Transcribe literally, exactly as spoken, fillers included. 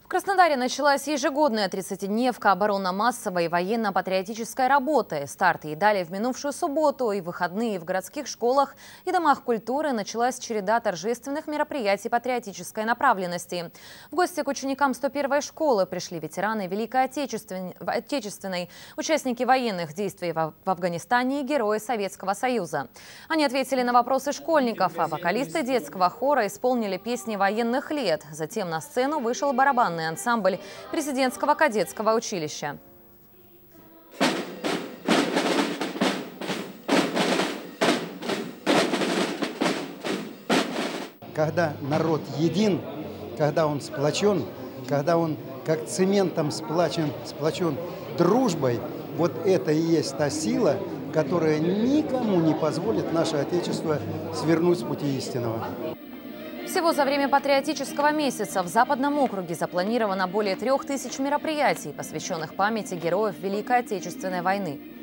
В Краснодаре началась ежегодная тридцатидневка оборонно-массовой и военно-патриотической работы. Старт ей дали в минувшую субботу, и в выходные в городских школах и домах культуры началась череда торжественных мероприятий патриотической направленности. В гости к ученикам сто первой школы пришли ветераны Великой Отечественной, Отечественной, участники военных действий в Афганистане и герои Советского Союза. Они ответили на вопросы школьников, а вокалисты детского хора исполнили песни военных лет. Затем на сцену вышел барабанный ансамбль президентского кадетского училища. Когда народ един, когда он сплочен, когда он как цементом сплочен, сплочен дружбой, вот это и есть та сила, которая никому не позволит наше Отечество свернуть с пути истинного. Всего за время патриотического месяца в Западном округе запланировано более трех тысяч мероприятий, посвященных памяти героев Великой Отечественной войны.